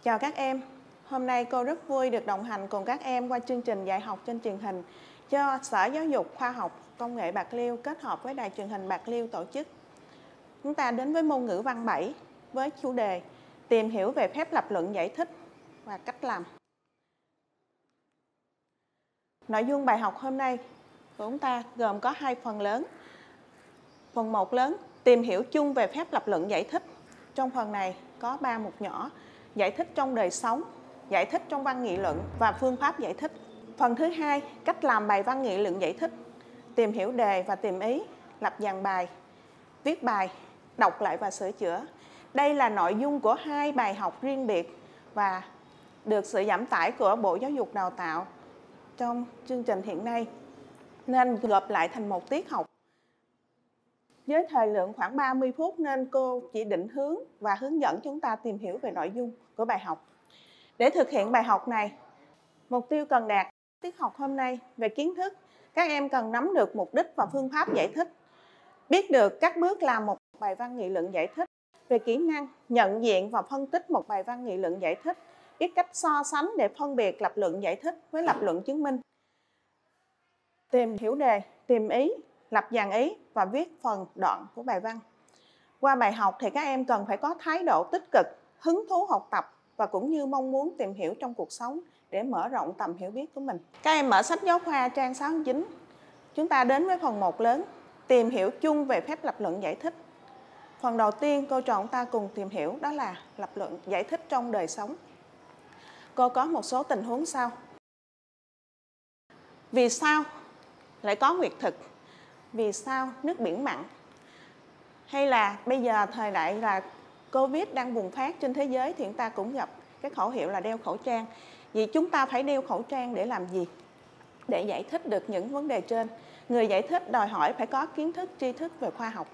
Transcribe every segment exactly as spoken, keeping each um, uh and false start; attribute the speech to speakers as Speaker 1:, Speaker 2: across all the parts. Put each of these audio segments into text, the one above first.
Speaker 1: Chào các em, hôm nay cô rất vui được đồng hành cùng các em qua chương trình dạy học trên truyền hình do Sở Giáo dục Khoa học Công nghệ Bạc Liêu kết hợp với Đài truyền hình Bạc Liêu tổ chức. Chúng ta đến với môn ngữ văn bảy với chủ đề tìm hiểu về phép lập luận giải thích và cách làm. Nội dung bài học hôm nay của chúng ta gồm có hai phần lớn. Phần một lớn, tìm hiểu chung về phép lập luận giải thích. Trong phần này có ba mục nhỏ: giải thích trong đời sống, giải thích trong văn nghị luận và phương pháp giải thích. Phần thứ hai, cách làm bài văn nghị luận giải thích, tìm hiểu đề và tìm ý, lập dàn bài, viết bài, đọc lại và sửa chữa. Đây là nội dung của hai bài học riêng biệt và được sự giảm tải của Bộ Giáo dục Đào tạo trong chương trình hiện nay, nên gộp lại thành một tiết học. Với thời lượng khoảng ba mươi phút nên cô chỉ định hướng và hướng dẫn chúng ta tìm hiểu về nội dung của bài học. Để thực hiện bài học này, mục tiêu cần đạt tiết học hôm nay về kiến thức, các em cần nắm được mục đích và phương pháp giải thích, biết được các bước làm một bài văn nghị luận giải thích, về kỹ năng nhận diện và phân tích một bài văn nghị luận giải thích, biết cách so sánh để phân biệt lập luận giải thích với lập luận chứng minh, tìm hiểu đề, tìm ý, lập dàn ý và viết phần đoạn của bài văn. Qua bài học thì các em cần phải có thái độ tích cực, hứng thú học tập và cũng như mong muốn tìm hiểu trong cuộc sống để mở rộng tầm hiểu biết của mình. Các em mở sách giáo khoa trang sáu mươi chín. Chúng ta đến với phần một lớn, tìm hiểu chung về phép lập luận giải thích. Phần đầu tiên cô trò chúng ta cùng tìm hiểu đó là lập luận giải thích trong đời sống. Cô có một số tình huống sau. Vì sao lại có nguyệt thực? Vì sao nước biển mặn? Hay là bây giờ thời đại là Covid đang bùng phát trên thế giới thì chúng ta cũng gặp cái khẩu hiệu là đeo khẩu trang. Vì chúng ta phải đeo khẩu trang để làm gì? Để giải thích được những vấn đề trên. Người giải thích đòi hỏi phải có kiến thức, tri thức về khoa học.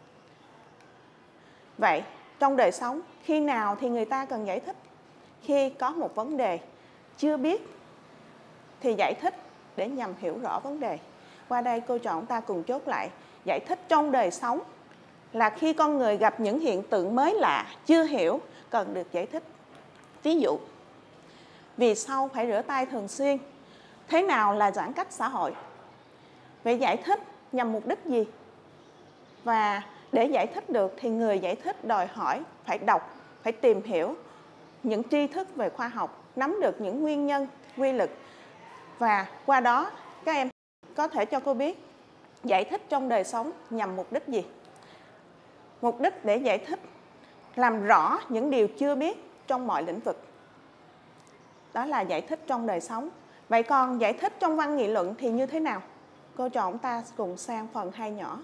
Speaker 1: Vậy, trong đời sống, khi nào thì người ta cần giải thích? Khi có một vấn đề chưa biết thì giải thích để nhằm hiểu rõ vấn đề. Qua đây cô trò chúng ta cùng chốt lại, giải thích trong đời sống là khi con người gặp những hiện tượng mới lạ, chưa hiểu, cần được giải thích. Ví dụ, vì sao phải rửa tay thường xuyên? Thế nào là giãn cách xã hội? Vậy giải thích nhằm mục đích gì? Và để giải thích được thì người giải thích đòi hỏi phải đọc, phải tìm hiểu những tri thức về khoa học, nắm được những nguyên nhân, quy luật. Và qua đó các em có thể cho cô biết giải thích trong đời sống nhằm mục đích gì? Mục đích để giải thích làm rõ những điều chưa biết trong mọi lĩnh vực. Đó là giải thích trong đời sống. Vậy còn giải thích trong văn nghị luận thì như thế nào? Cô trò chúng ta cùng sang phần hai nhỏ.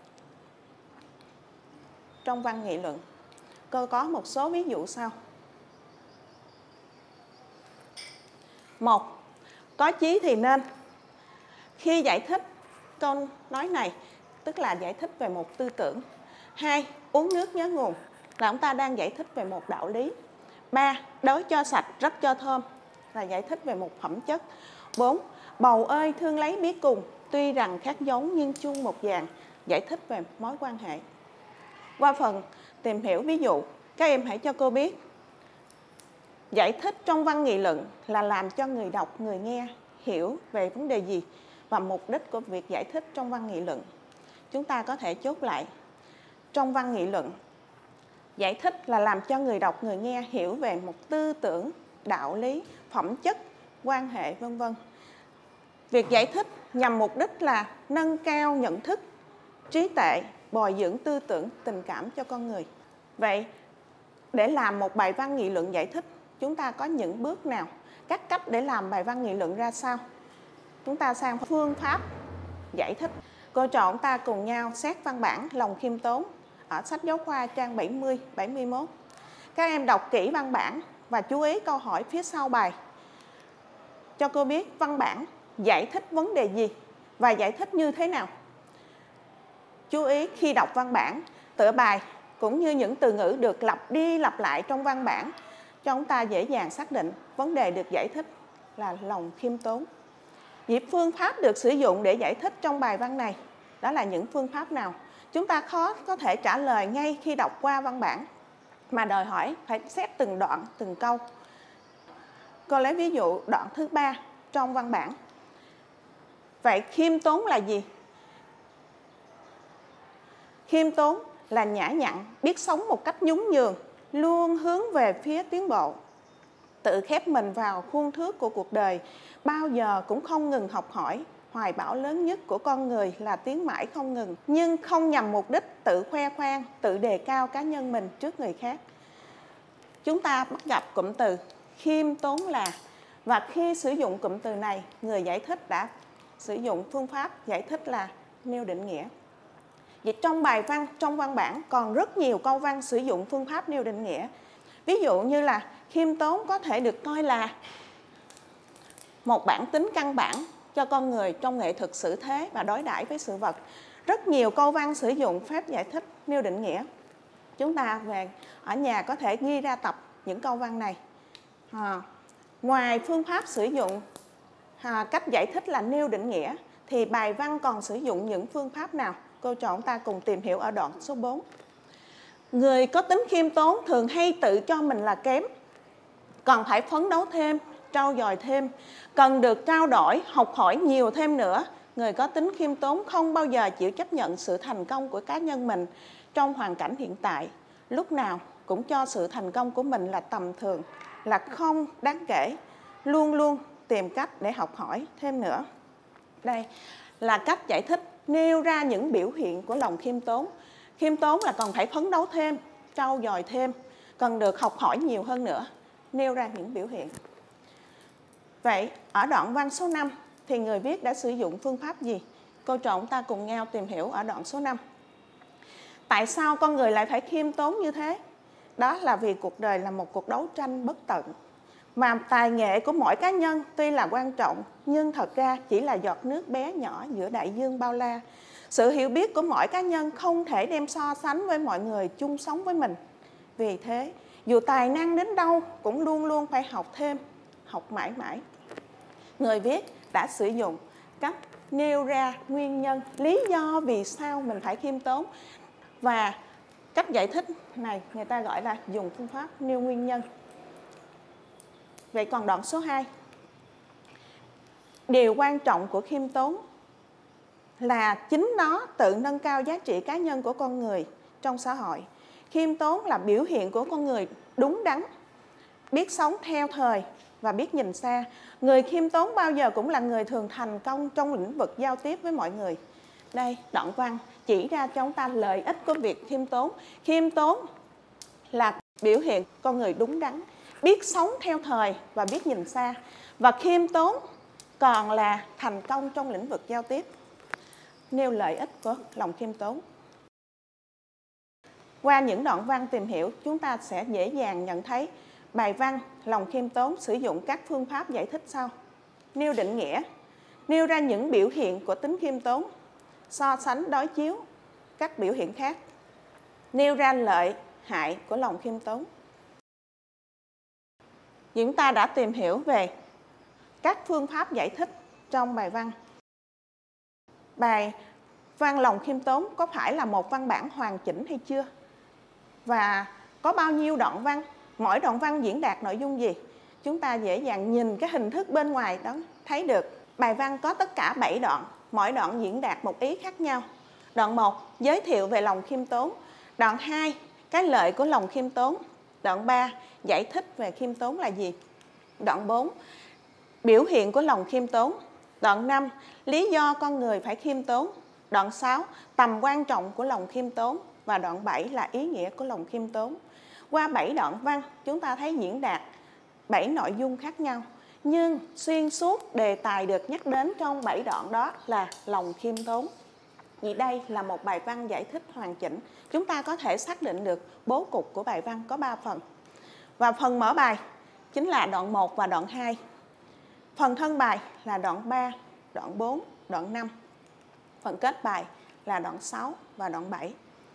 Speaker 1: Trong văn nghị luận, cô có một số ví dụ sau. Một, có chí thì nên. Khi giải thích câu nói này, tức là giải thích về một tư tưởng. Hai, uống nước nhớ nguồn, là chúng ta đang giải thích về một đạo lý. Ba, đói cho sạch, rách cho thơm, là giải thích về một phẩm chất. Bốn, bầu ơi thương lấy biết cùng, tuy rằng khác giống nhưng chung một dàn, giải thích về mối quan hệ. Qua phần tìm hiểu ví dụ, các em hãy cho cô biết giải thích trong văn nghị luận là làm cho người đọc, người nghe hiểu về vấn đề gì và mục đích của việc giải thích trong văn nghị luận. Chúng ta có thể chốt lại, trong văn nghị luận, giải thích là làm cho người đọc, người nghe hiểu về một tư tưởng, đạo lý, phẩm chất, quan hệ, vân vân. Việc giải thích nhằm mục đích là nâng cao nhận thức, trí tuệ, bồi dưỡng tư tưởng, tình cảm cho con người. Vậy, để làm một bài văn nghị luận giải thích, chúng ta có những bước nào? Các cách để làm bài văn nghị luận ra sao? Chúng ta sang phương pháp giải thích. Cô trò chúng ta cùng nhau xét văn bản Lòng khiêm tốn ở sách giáo khoa trang bảy mươi, bảy mươi mốt. Các em đọc kỹ văn bản và chú ý câu hỏi phía sau bài. Cho cô biết văn bản giải thích vấn đề gì và giải thích như thế nào. Chú ý khi đọc văn bản, tựa bài cũng như những từ ngữ được lặp đi lặp lại trong văn bản cho chúng ta dễ dàng xác định vấn đề được giải thích là lòng khiêm tốn. Những phương pháp được sử dụng để giải thích trong bài văn này, đó là những phương pháp nào? Chúng ta khó có thể trả lời ngay khi đọc qua văn bản, mà đòi hỏi phải xét từng đoạn, từng câu. Cô lấy ví dụ đoạn thứ ba trong văn bản. Vậy khiêm tốn là gì? Khiêm tốn là nhã nhặn, biết sống một cách nhún nhường, luôn hướng về phía tiến bộ, tự khép mình vào khuôn thước của cuộc đời, bao giờ cũng không ngừng học hỏi. Hoài bão lớn nhất của con người là tiến mãi không ngừng, nhưng không nhằm mục đích tự khoe khoang, tự đề cao cá nhân mình trước người khác. Chúng ta bắt gặp cụm từ khiêm tốn là, và khi sử dụng cụm từ này, người giải thích đã sử dụng phương pháp giải thích là nêu định nghĩa. Vậy trong bài văn, trong văn bản còn rất nhiều câu văn sử dụng phương pháp nêu định nghĩa. Ví dụ như là khiêm tốn có thể được coi là một bản tính căn bản cho con người trong nghệ thuật xử thế và đối đãi với sự vật. Rất nhiều câu văn sử dụng phép giải thích nêu định nghĩa. Chúng ta về ở nhà có thể ghi ra tập những câu văn này. À, ngoài phương pháp sử dụng à, cách giải thích là nêu định nghĩa, thì bài văn còn sử dụng những phương pháp nào? Cô trò chúng ta cùng tìm hiểu ở đoạn số bốn. Người có tính khiêm tốn thường hay tự cho mình là kém, còn phải phấn đấu thêm, trau dồi thêm, cần được trao đổi, học hỏi nhiều thêm nữa. Người có tính khiêm tốn không bao giờ chịu chấp nhận sự thành công của cá nhân mình trong hoàn cảnh hiện tại. Lúc nào cũng cho sự thành công của mình là tầm thường, là không đáng kể, luôn luôn tìm cách để học hỏi thêm nữa. Đây là cách giải thích nêu ra những biểu hiện của lòng khiêm tốn. Khiêm tốn là còn phải phấn đấu thêm, trau dồi thêm, cần được học hỏi nhiều hơn nữa, nêu ra những biểu hiện. Vậy ở đoạn văn số năm thì người viết đã sử dụng phương pháp gì? Cô trò chúng ta cùng nhau tìm hiểu ở đoạn số năm. Tại sao con người lại phải khiêm tốn như thế? Đó là vì cuộc đời là một cuộc đấu tranh bất tận. Mà tài nghệ của mỗi cá nhân tuy là quan trọng, nhưng thật ra chỉ là giọt nước bé nhỏ giữa đại dương bao la. Sự hiểu biết của mỗi cá nhân không thể đem so sánh với mọi người chung sống với mình. Vì thế, dù tài năng đến đâu cũng luôn luôn phải học thêm, học mãi mãi. Người viết đã sử dụng cách nêu ra nguyên nhân, lý do vì sao mình phải khiêm tốn. Và cách giải thích này người ta gọi là dùng phương pháp nêu nguyên nhân. Vậy còn đoạn số hai. Điều quan trọng của khiêm tốn là chính nó tự nâng cao giá trị cá nhân của con người trong xã hội. Khiêm tốn là biểu hiện của con người đúng đắn, biết sống theo thời và biết nhìn xa. Người khiêm tốn bao giờ cũng là người thường thành công trong lĩnh vực giao tiếp với mọi người. Đây, đoạn văn chỉ ra cho chúng ta lợi ích của việc khiêm tốn. Khiêm tốn là biểu hiện con người đúng đắn, biết sống theo thời và biết nhìn xa. Và khiêm tốn còn là thành công trong lĩnh vực giao tiếp. Nêu lợi ích của lòng khiêm tốn. Qua những đoạn văn tìm hiểu, chúng ta sẽ dễ dàng nhận thấy bài văn lòng khiêm tốn sử dụng các phương pháp giải thích sau. Nêu định nghĩa, nêu ra những biểu hiện của tính khiêm tốn, so sánh đối chiếu các biểu hiện khác, nêu ra lợi hại của lòng khiêm tốn. Chúng ta đã tìm hiểu về các phương pháp giải thích trong bài văn. Bài văn lòng khiêm tốn có phải là một văn bản hoàn chỉnh hay chưa? Và có bao nhiêu đoạn văn? Mỗi đoạn văn diễn đạt nội dung gì? Chúng ta dễ dàng nhìn cái hình thức bên ngoài đó thấy được. Bài văn có tất cả bảy đoạn, mỗi đoạn diễn đạt một ý khác nhau. Đoạn một, giới thiệu về lòng khiêm tốn. Đoạn hai, cái lợi của lòng khiêm tốn. Đoạn ba, giải thích về khiêm tốn là gì. Đoạn bốn, biểu hiện của lòng khiêm tốn. Đoạn năm, lý do con người phải khiêm tốn. Đoạn sáu, tầm quan trọng của lòng khiêm tốn. Và đoạn bảy là ý nghĩa của lòng khiêm tốn. Qua bảy đoạn văn, chúng ta thấy diễn đạt bảy nội dung khác nhau. Nhưng xuyên suốt đề tài được nhắc đến trong bảy đoạn đó là lòng khiêm tốn. Vì đây là một bài văn giải thích hoàn chỉnh. Chúng ta có thể xác định được bố cục của bài văn có ba phần. Và phần mở bài chính là đoạn một và đoạn hai. Phần thân bài là đoạn ba, đoạn bốn, đoạn năm. Phần kết bài là đoạn sáu và đoạn bảy.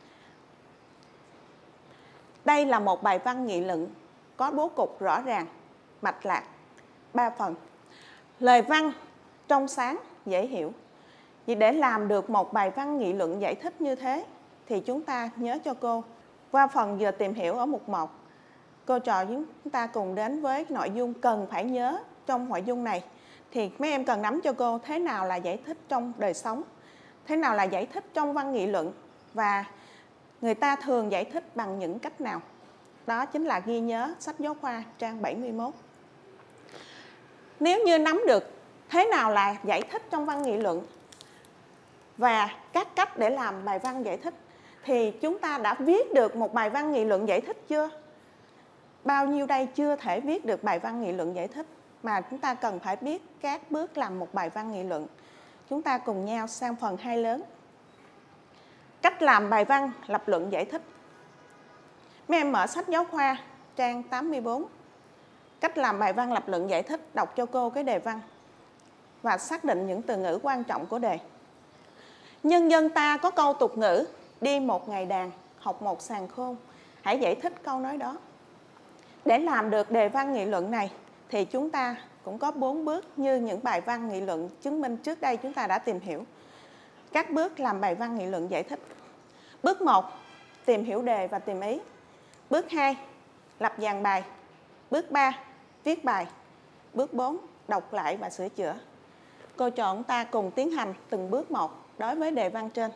Speaker 1: Đây là một bài văn nghị luận có bố cục rõ ràng, mạch lạc, ba phần. Lời văn trong sáng, dễ hiểu. Vì để làm được một bài văn nghị luận giải thích như thế thì chúng ta nhớ cho cô qua phần vừa tìm hiểu ở mục một. cô trò chúng ta cùng đến với nội dung cần phải nhớ trong nội dung này. Thì mấy em cần nắm cho cô thế nào là giải thích trong đời sống, thế nào là giải thích trong văn nghị luận, và người ta thường giải thích bằng những cách nào. Đó chính là ghi nhớ sách giáo khoa trang bảy mươi mốt. Nếu như nắm được thế nào là giải thích trong văn nghị luận và các cách để làm bài văn giải thích, thì chúng ta đã viết được một bài văn nghị luận giải thích chưa? Bao nhiêu đây chưa thể viết được bài văn nghị luận giải thích, mà chúng ta cần phải biết các bước làm một bài văn nghị luận. Chúng ta cùng nhau sang phần hai lớn. Cách làm bài văn lập luận giải thích. Mấy em mở sách giáo khoa trang tám mươi bốn. Cách làm bài văn lập luận giải thích, đọc cho cô cái đề văn và xác định những từ ngữ quan trọng của đề. Nhân dân ta có câu tục ngữ đi một ngày đàn, học một sàng khôn. Hãy giải thích câu nói đó. Để làm được đề văn nghị luận này thì chúng ta cũng có bốn bước như những bài văn nghị luận chứng minh trước đây chúng ta đã tìm hiểu. Các bước làm bài văn nghị luận giải thích. Bước một, tìm hiểu đề và tìm ý. Bước hai, lập dàn bài. Bước ba, viết bài. Bước bốn, đọc lại và sửa chữa. Cô trò chúng ta cùng tiến hành từng bước một đối với đề văn trên.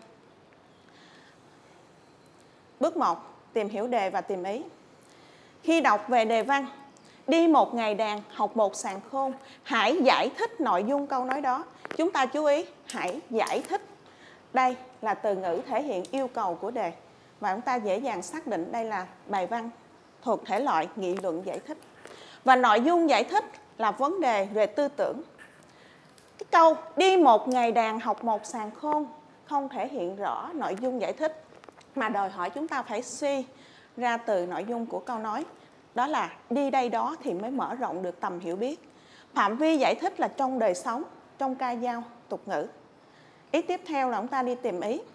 Speaker 1: Bước một, tìm hiểu đề và tìm ý. Khi đọc về đề văn, đi một ngày đàn, học một sàng khôn, hãy giải thích nội dung câu nói đó. Chúng ta chú ý, hãy giải thích. Đây là từ ngữ thể hiện yêu cầu của đề, và chúng ta dễ dàng xác định đây là bài văn thuộc thể loại nghị luận giải thích. Và nội dung giải thích là vấn đề về tư tưởng. Cái câu đi một ngày đàn, học một sàng khôn không thể hiện rõ nội dung giải thích, mà đòi hỏi chúng ta phải suy ra từ nội dung của câu nói. Đó là đi đây đó thì mới mở rộng được tầm hiểu biết. Phạm vi giải thích là trong đời sống, trong ca dao, tục ngữ. Ý tiếp theo là chúng ta đi tìm ý.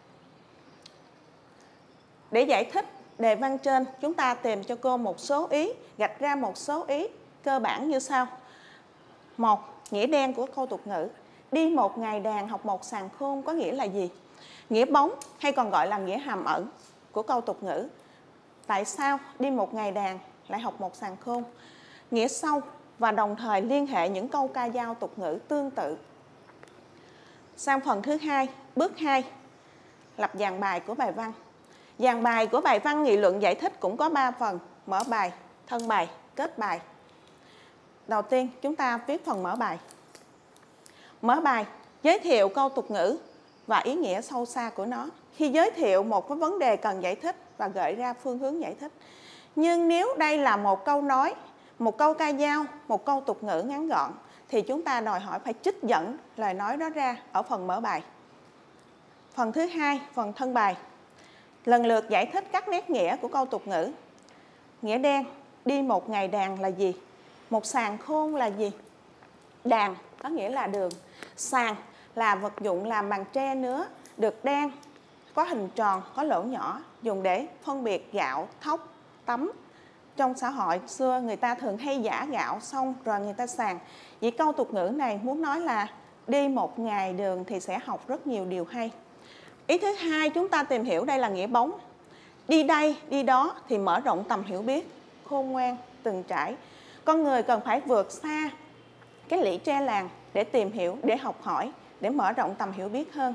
Speaker 1: Để giải thích đề văn trên, chúng ta tìm cho cô một số ý, gạch ra một số ý cơ bản như sau. Một, nghĩa đen của câu tục ngữ. Đi một ngày đàn, học một sàng khôn có nghĩa là gì? Nghĩa bóng hay còn gọi là nghĩa hàm ẩn của câu tục ngữ. Tại sao đi một ngày đàn lại học một sàng khôn? Nghĩa sâu và đồng thời liên hệ những câu ca dao tục ngữ tương tự. Sang phần thứ hai, bước hai, lập dàn bài của bài văn. Dàn bài của bài văn nghị luận giải thích cũng có ba phần: mở bài, thân bài, kết bài. Đầu tiên, chúng ta viết phần mở bài. Mở bài, giới thiệu câu tục ngữ và ý nghĩa sâu xa của nó. Khi giới thiệu một cái vấn đề cần giải thích và gợi ra phương hướng giải thích. Nhưng nếu đây là một câu nói, một câu ca dao, một câu tục ngữ ngắn gọn, thì chúng ta đòi hỏi phải trích dẫn lời nói đó ra ở phần mở bài. Phần thứ hai, phần thân bài, lần lượt giải thích các nét nghĩa của câu tục ngữ. Nghĩa đen, đi một ngày đàn là gì? Một sàng khôn là gì? Đàn có nghĩa là đường. Sàng là vật dụng làm bằng tre nứa, được đan, có hình tròn, có lỗ nhỏ, dùng để phân biệt gạo, thóc, tấm. Trong xã hội xưa người ta thường hay giã gạo xong rồi người ta sàng. Vì câu tục ngữ này muốn nói là đi một ngày đường thì sẽ học rất nhiều điều hay. Ý thứ hai, chúng ta tìm hiểu đây là nghĩa bóng. Đi đây, đi đó thì mở rộng tầm hiểu biết, khôn ngoan, từng trải. Con người cần phải vượt xa cái lũy tre làng để tìm hiểu, để học hỏi, để mở rộng tầm hiểu biết hơn.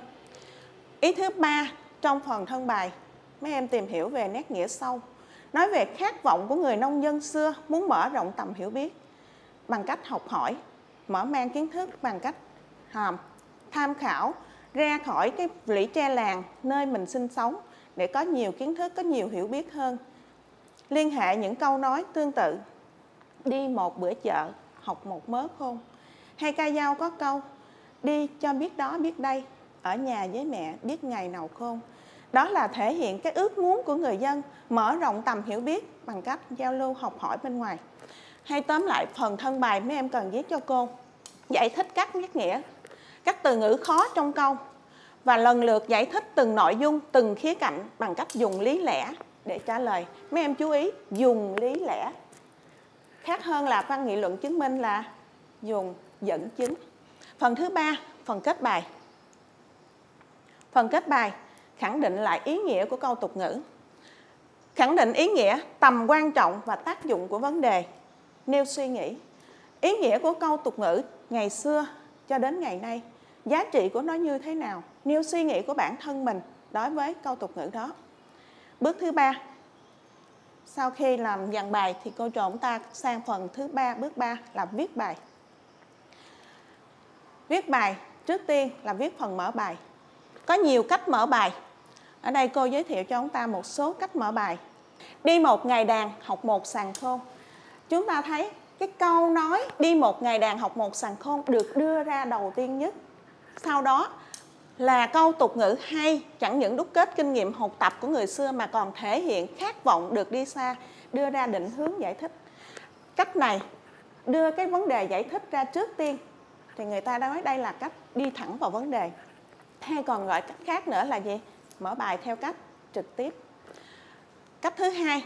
Speaker 1: Ý thứ ba, trong phần thân bài, mấy em tìm hiểu về nét nghĩa sâu. Nói về khát vọng của người nông dân xưa muốn mở rộng tầm hiểu biết bằng cách học hỏi, mở mang kiến thức bằng cách hòm, tham khảo ra khỏi cái lũy tre làng nơi mình sinh sống để có nhiều kiến thức, có nhiều hiểu biết hơn. Liên hệ những câu nói tương tự. Đi một bữa chợ, học một mớ khôn. Hay ca dao có câu, đi cho biết đó biết đây, ở nhà với mẹ biết ngày nào khôn. Đó là thể hiện cái ước muốn của người dân mở rộng tầm hiểu biết bằng cách giao lưu học hỏi bên ngoài. Hay tóm lại phần thân bài mấy em cần viết cho cô. Giải thích các nét nghĩa, các từ ngữ khó trong câu và lần lượt giải thích từng nội dung, từng khía cạnh bằng cách dùng lý lẽ để trả lời. Mấy em chú ý, dùng lý lẽ. Khác hơn là văn nghị luận chứng minh là dùng dẫn chứng. Phần thứ ba, phần kết bài. Phần kết bài khẳng định lại ý nghĩa của câu tục ngữ. Khẳng định ý nghĩa, tầm quan trọng và tác dụng của vấn đề. Nêu suy nghĩ. Ý nghĩa của câu tục ngữ ngày xưa cho đến ngày nay, giá trị của nó như thế nào? Nêu suy nghĩ của bản thân mình đối với câu tục ngữ đó. Bước thứ ba. Sau khi làm dàn bài thì cô trò chúng ta sang phần thứ ba, bước ba là viết bài. Viết bài, trước tiên là viết phần mở bài. Có nhiều cách mở bài. Ở đây cô giới thiệu cho chúng ta một số cách mở bài. Đi một ngày đàn, học một sàn khôn. Chúng ta thấy cái câu nói đi một ngày đàn, học một sàn khôn được đưa ra đầu tiên nhất. Sau đó là câu tục ngữ hay, chẳng những đúc kết kinh nghiệm học tập của người xưa mà còn thể hiện khát vọng được đi xa, đưa ra định hướng giải thích. Cách này đưa cái vấn đề giải thích ra trước tiên thì người ta nói đây là cách đi thẳng vào vấn đề. Hay còn gọi cách khác nữa là gì? Mở bài theo cách trực tiếp. Cách thứ hai,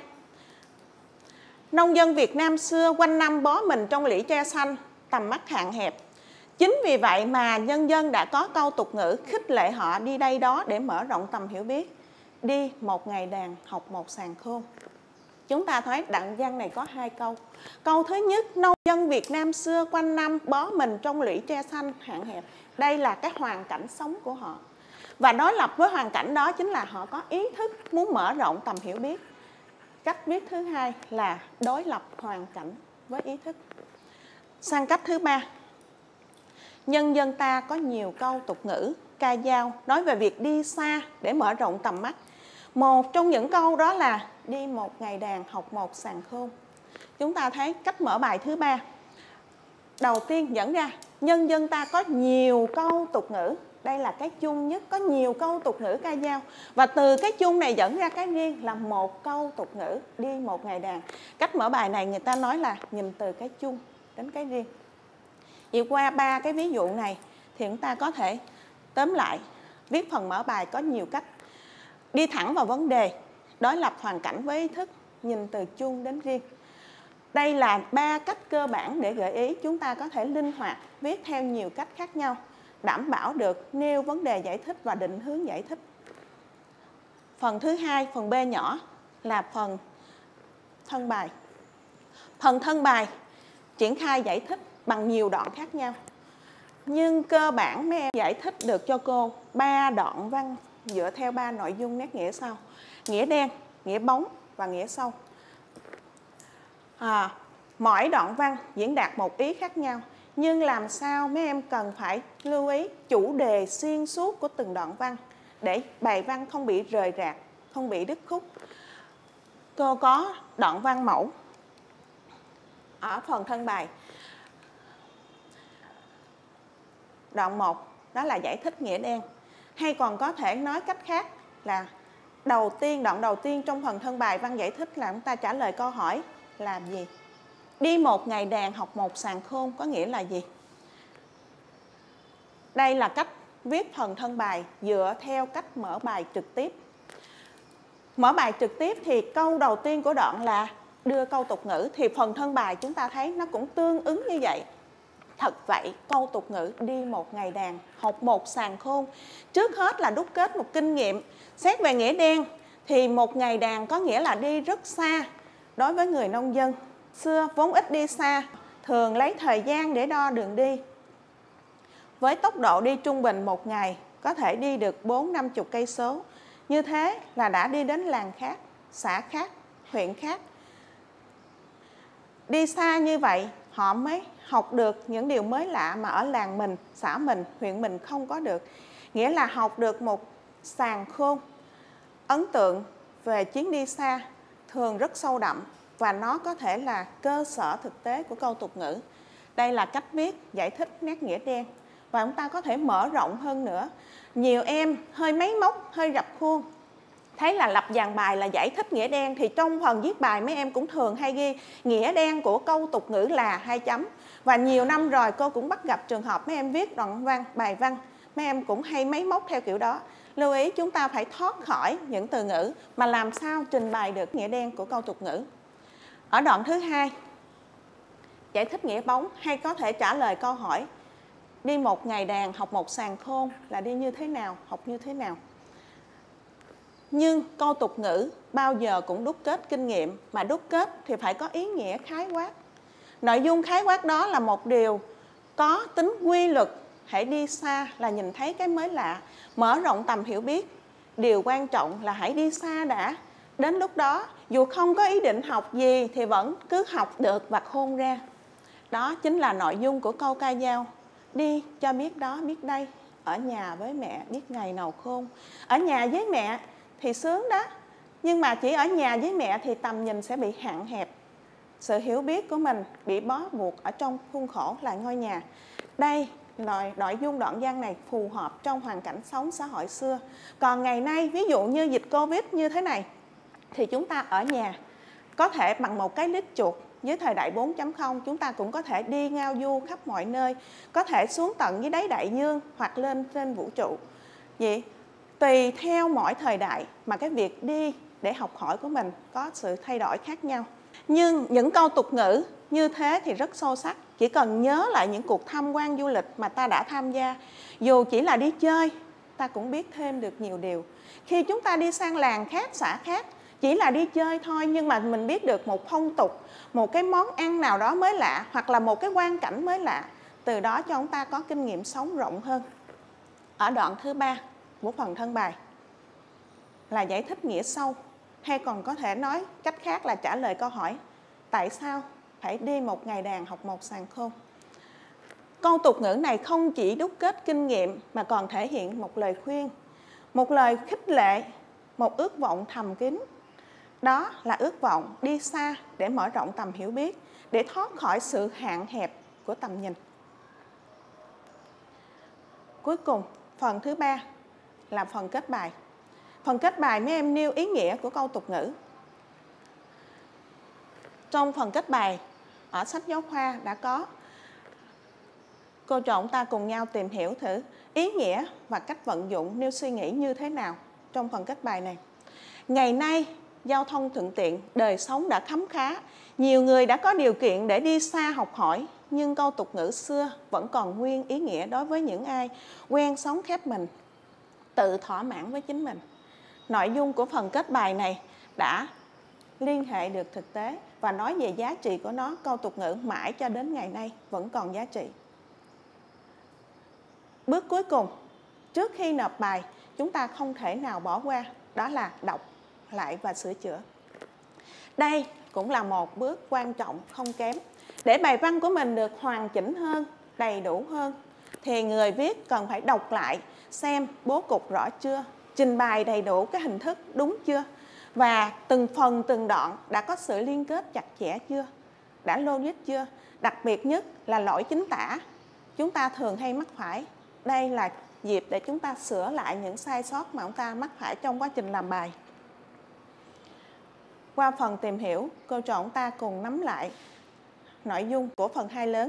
Speaker 1: nông dân Việt Nam xưa quanh năm bó mình trong lũy tre xanh, tầm mắt hạn hẹp. Chính vì vậy mà nhân dân đã có câu tục ngữ khích lệ họ đi đây đó để mở rộng tầm hiểu biết. Đi một ngày đàn, học một sàn khôn. Chúng ta thấy đoạn văn này có hai câu. Câu thứ nhất, nông dân Việt Nam xưa quanh năm bó mình trong lũy tre xanh hạn hẹp. Đây là cái hoàn cảnh sống của họ. Và đối lập với hoàn cảnh đó chính là họ có ý thức muốn mở rộng tầm hiểu biết. Cách viết thứ hai là đối lập hoàn cảnh với ý thức. Sang cách thứ ba. Nhân dân ta có nhiều câu tục ngữ, ca dao nói về việc đi xa để mở rộng tầm mắt. Một trong những câu đó là đi một ngày đàn, học một sàn khôn. Chúng ta thấy cách mở bài thứ ba. Đầu tiên dẫn ra, nhân dân ta có nhiều câu tục ngữ. Đây là cái chung nhất, có nhiều câu tục ngữ ca dao. Và từ cái chung này dẫn ra cái riêng là một câu tục ngữ, đi một ngày đàn. Cách mở bài này người ta nói là nhìn từ cái chung đến cái riêng. Vì qua ba cái ví dụ này thì chúng ta có thể tóm lại, viết phần mở bài có nhiều cách. Đi thẳng vào vấn đề, đối lập hoàn cảnh với ý thức, nhìn từ chung đến riêng. Đây là ba cách cơ bản để gợi ý chúng ta có thể linh hoạt viết theo nhiều cách khác nhau, đảm bảo được nêu vấn đề giải thích và định hướng giải thích. Phần thứ hai, phần B nhỏ là phần thân bài. Phần thân bài triển khai giải thích bằng nhiều đoạn khác nhau. Nhưng cơ bản mấy em giải thích được cho cô ba đoạn văn dựa theo ba nội dung nét nghĩa sau. Nghĩa đen, nghĩa bóng và nghĩa sâu. À, mỗi đoạn văn diễn đạt một ý khác nhau. Nhưng làm sao mấy em cần phải lưu ý chủ đề xuyên suốt của từng đoạn văn để bài văn không bị rời rạc, không bị đứt khúc. Cô có đoạn văn mẫu ở phần thân bài. Đoạn một đó là giải thích nghĩa đen. Hay còn có thể nói cách khác là đầu tiên, đoạn đầu tiên trong phần thân bài văn giải thích là chúng ta trả lời câu hỏi làm gì? Đi một ngày đàn, học một sàn khôn có nghĩa là gì? Đây là cách viết phần thân bài dựa theo cách mở bài trực tiếp. Mở bài trực tiếp thì câu đầu tiên của đoạn là đưa câu tục ngữ, thì phần thân bài chúng ta thấy nó cũng tương ứng như vậy. Thật vậy, câu tục ngữ đi một ngày đàn, học một sàn khôn. Trước hết là đúc kết một kinh nghiệm. Xét về nghĩa đen thì một ngày đàn có nghĩa là đi rất xa. Đối với người nông dân xưa vốn ít đi xa, thường lấy thời gian để đo đường đi. Với tốc độ đi trung bình một ngày có thể đi được bốn năm mươi cây số. Như thế là đã đi đến làng khác, xã khác, huyện khác. Đi xa như vậy họ mới học được những điều mới lạ mà ở làng mình, xã mình, huyện mình không có được. Nghĩa là học được một sàn khôn. Ấn tượng về chuyến đi xa thường rất sâu đậm và nó có thể là cơ sở thực tế của câu tục ngữ. Đây là cách viết giải thích nét nghĩa đen. Và chúng ta có thể mở rộng hơn nữa. Nhiều em hơi máy móc, hơi rập khuôn. Thấy là lập dàn bài là giải thích nghĩa đen thì trong phần viết bài mấy em cũng thường hay ghi nghĩa đen của câu tục ngữ là hai chấm. Và nhiều năm rồi cô cũng bắt gặp trường hợp mấy em viết đoạn văn, bài văn, mấy em cũng hay máy móc theo kiểu đó. Lưu ý chúng ta phải thoát khỏi những từ ngữ mà làm sao trình bày được nghĩa đen của câu tục ngữ. Ở đoạn thứ hai, giải thích nghĩa bóng hay có thể trả lời câu hỏi đi một ngày đàn, học một sàn khôn là đi như thế nào, học như thế nào. Nhưng câu tục ngữ bao giờ cũng đúc kết kinh nghiệm, mà đúc kết thì phải có ý nghĩa khái quát. Nội dung khái quát đó là một điều có tính quy luật, hãy đi xa là nhìn thấy cái mới lạ, mở rộng tầm hiểu biết. Điều quan trọng là hãy đi xa đã. Đến lúc đó, dù không có ý định học gì thì vẫn cứ học được và khôn ra. Đó chính là nội dung của câu ca dao. Đi cho biết đó biết đây, ở nhà với mẹ biết ngày nào khôn. Ở nhà với mẹ thì sướng đó, nhưng mà chỉ ở nhà với mẹ thì tầm nhìn sẽ bị hạn hẹp. Sự hiểu biết của mình bị bó buộc ở trong khuôn khổ là ngôi nhà. Đây, nội, nội dung đoạn văn này phù hợp trong hoàn cảnh sống xã hội xưa. Còn ngày nay, ví dụ như dịch Covid như thế này, thì chúng ta ở nhà, có thể bằng một cái lít chuột. Dưới thời đại bốn chấm không, chúng ta cũng có thể đi ngao du khắp mọi nơi, có thể xuống tận dưới đáy đại dương hoặc lên trên vũ trụ. Vậy, tùy theo mỗi thời đại mà cái việc đi để học hỏi của mình có sự thay đổi khác nhau. Nhưng những câu tục ngữ như thế thì rất sâu sắc. Chỉ cần nhớ lại những cuộc tham quan du lịch mà ta đã tham gia, dù chỉ là đi chơi, ta cũng biết thêm được nhiều điều. Khi chúng ta đi sang làng khác, xã khác, chỉ là đi chơi thôi, nhưng mà mình biết được một phong tục, một cái món ăn nào đó mới lạ, hoặc là một cái quang cảnh mới lạ. Từ đó cho chúng ta có kinh nghiệm sống rộng hơn. Ở đoạn thứ ba của phần thân bài là giải thích nghĩa sâu, hay còn có thể nói cách khác là trả lời câu hỏi tại sao phải đi một ngày đàn học một sàng khôn. Câu tục ngữ này không chỉ đúc kết kinh nghiệm mà còn thể hiện một lời khuyên, một lời khích lệ, một ước vọng thầm kín. Đó là ước vọng đi xa để mở rộng tầm hiểu biết, để thoát khỏi sự hạn hẹp của tầm nhìn. Cuối cùng, phần thứ ba là phần kết bài. Phần kết bài mấy em nêu ý nghĩa của câu tục ngữ. Trong phần kết bài, ở sách giáo khoa đã có. Cô trò chúng ta cùng nhau tìm hiểu thử ý nghĩa và cách vận dụng nêu suy nghĩ như thế nào trong phần kết bài này. Ngày nay, giao thông thuận tiện, đời sống đã khấm khá. Nhiều người đã có điều kiện để đi xa học hỏi, nhưng câu tục ngữ xưa vẫn còn nguyên ý nghĩa đối với những ai quen sống khép mình, tự thỏa mãn với chính mình. Nội dung của phần kết bài này đã liên hệ được thực tế và nói về giá trị của nó. Câu tục ngữ mãi cho đến ngày nay vẫn còn giá trị. Bước cuối cùng, trước khi nộp bài, chúng ta không thể nào bỏ qua, đó là đọc lại và sửa chữa. Đây cũng là một bước quan trọng không kém. Để bài văn của mình được hoàn chỉnh hơn, đầy đủ hơn, thì người viết cần phải đọc lại xem bố cục rõ chưa, trình bày đầy đủ cái hình thức đúng chưa, và từng phần từng đoạn đã có sự liên kết chặt chẽ chưa, đã logic chưa. Đặc biệt nhất là lỗi chính tả, chúng ta thường hay mắc phải. Đây là dịp để chúng ta sửa lại những sai sót mà chúng ta mắc phải trong quá trình làm bài. Qua phần tìm hiểu, cô trò chúng ta cùng nắm lại nội dung của phần hai lớn.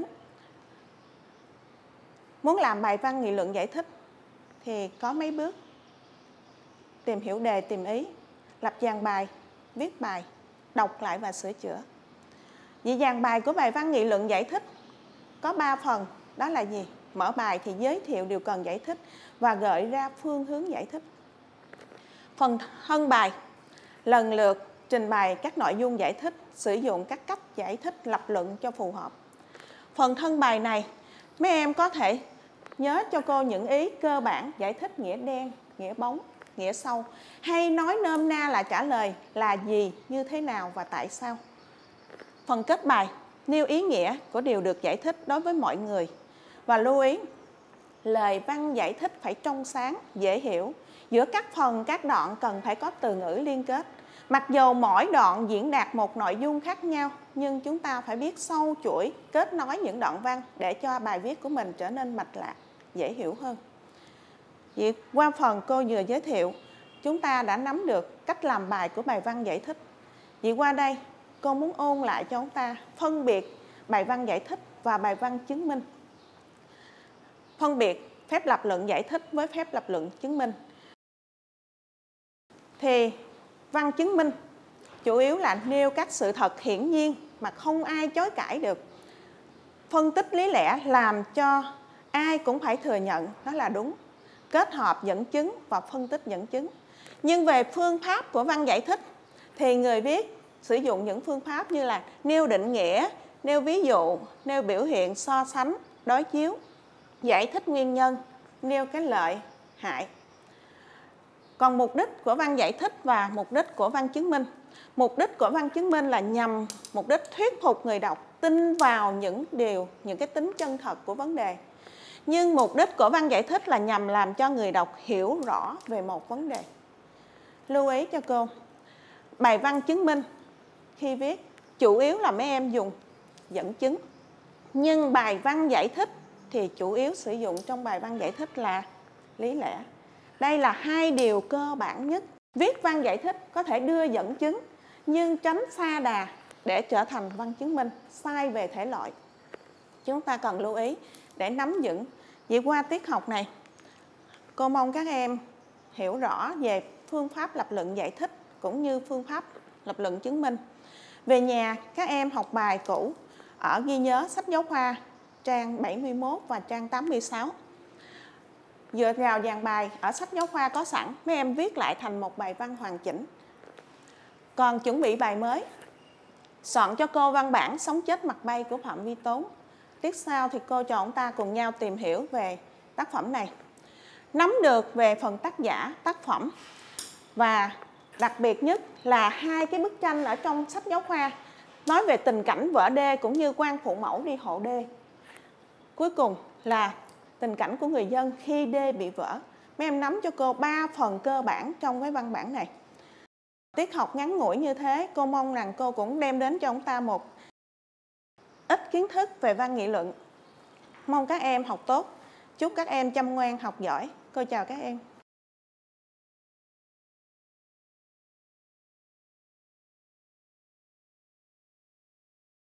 Speaker 1: Muốn làm bài văn nghị luận giải thích thì có mấy bước: tìm hiểu đề, tìm ý, lập dàn bài, viết bài, đọc lại và sửa chữa. Vậy dàn bài của bài văn nghị luận giải thích có ba phần, đó là gì? Mở bài thì giới thiệu điều cần giải thích và gợi ra phương hướng giải thích. Phần thân bài lần lượt trình bày các nội dung giải thích, sử dụng các cách giải thích lập luận cho phù hợp. Phần thân bài này, mấy em có thể nhớ cho cô những ý cơ bản giải thích nghĩa đen, nghĩa bóng, nghĩa sâu, hay nói nôm na là trả lời là gì, như thế nào và tại sao. Phần kết bài nêu ý nghĩa của điều được giải thích đối với mọi người. Và lưu ý, lời văn giải thích phải trong sáng, dễ hiểu. Giữa các phần, các đoạn cần phải có từ ngữ liên kết. Mặc dù mỗi đoạn diễn đạt một nội dung khác nhau, nhưng chúng ta phải biết sâu chuỗi, kết nối những đoạn văn để cho bài viết của mình trở nên mạch lạc, dễ hiểu hơn. Vậy qua phần cô vừa giới thiệu, chúng ta đã nắm được cách làm bài của bài văn giải thích. Vậy qua đây, cô muốn ôn lại cho chúng ta phân biệt bài văn giải thích và bài văn chứng minh. Phân biệt phép lập luận giải thích với phép lập luận chứng minh. Thì văn chứng minh chủ yếu là nêu các sự thật hiển nhiên mà không ai chối cãi được. Phân tích lý lẽ làm cho ai cũng phải thừa nhận đó là đúng. Kết hợp dẫn chứng và phân tích dẫn chứng. Nhưng về phương pháp của văn giải thích thì người viết sử dụng những phương pháp như là nêu định nghĩa, nêu ví dụ, nêu biểu hiện, so sánh, đối chiếu, giải thích nguyên nhân, nêu cái lợi, hại. Còn mục đích của văn giải thích và mục đích của văn chứng minh. Mục đích của văn chứng minh là nhằm mục đích thuyết phục người đọc tin vào những điều, những cái tính chân thật của vấn đề. Nhưng mục đích của văn giải thích là nhằm làm cho người đọc hiểu rõ về một vấn đề. Lưu ý cho cô, bài văn chứng minh khi viết chủ yếu là mấy em dùng dẫn chứng. Nhưng bài văn giải thích thì chủ yếu sử dụng trong bài văn giải thích là lý lẽ. Đây là hai điều cơ bản nhất. Viết văn giải thích có thể đưa dẫn chứng, nhưng tránh sa đà để trở thành văn chứng minh, sai về thể loại. Chúng ta cần lưu ý để nắm vững. Vậy qua tiết học này, cô mong các em hiểu rõ về phương pháp lập luận giải thích cũng như phương pháp lập luận chứng minh. Về nhà, các em học bài cũ ở ghi nhớ sách giáo khoa trang bảy mươi mốt và trang tám mươi sáu. Dựa vào dàn bài ở sách giáo khoa có sẵn, mấy em viết lại thành một bài văn hoàn chỉnh. Còn chuẩn bị bài mới, soạn cho cô văn bản Sống chết mặt bay của Phạm Vi Tốn. Tiết sau thì cô cho ông ta cùng nhau tìm hiểu về tác phẩm này, nắm được về phần tác giả, tác phẩm, và đặc biệt nhất là hai cái bức tranh ở trong sách giáo khoa nói về tình cảnh vỡ đê cũng như quan phụ mẫu đi hộ đê. Cuối cùng là tình cảnh của người dân khi đê bị vỡ. Mấy em nắm cho cô ba phần cơ bản trong cái văn bản này. Tiết học ngắn ngủi như thế, cô mong rằng cô cũng đem đến cho ông ta một ít kiến thức về văn nghị luận. Mong các em học tốt. Chúc các em chăm ngoan học giỏi. Cô chào các em.